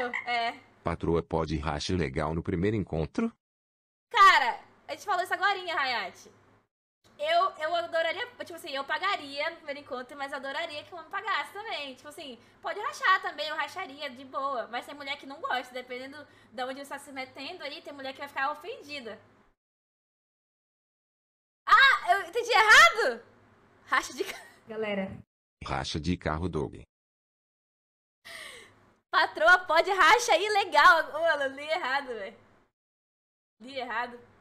É. Patroa pode racha legal no primeiro encontro? Cara, a gente falou isso agorinha, Hayate. Eu adoraria, tipo assim, eu pagaria no primeiro encontro, mas adoraria que o homem pagasse também. Tipo assim, pode rachar também, eu racharia de boa. Mas tem mulher que não gosta, dependendo de onde você está se metendo aí, tem mulher que vai ficar ofendida. Ah, eu entendi errado? Racha de... Galera, Racha de carro, Doug. Patroa pode racha ilegal. Ô, eu li errado, velho. Li errado.